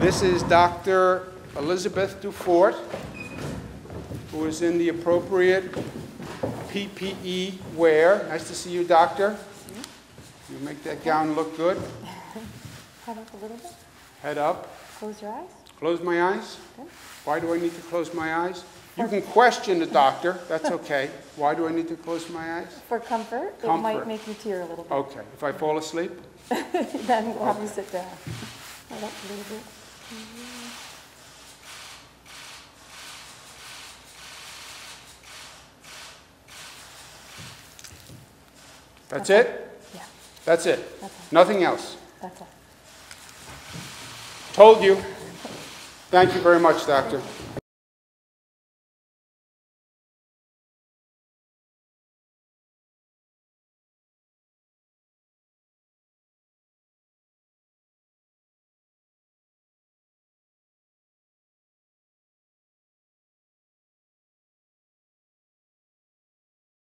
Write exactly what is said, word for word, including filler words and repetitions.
This is Doctor Elizabeth Dufort, who is in the appropriate P P E wear. Nice to see you, doctor. You make that gown look good. Head up a little bit. Head up. Close your eyes. Close my eyes. Good. Why do I need to close my eyes? You can question the doctor. That's okay. Why do I need to close my eyes? For comfort, Comfort. it might make you tear a little bit. Okay. If I fall asleep? Then we'll have you sit down. Head up a little bit. That's That's it? Yeah, That's it? That's all. Nothing else? that's all. Told you. Thank you very much, doctor.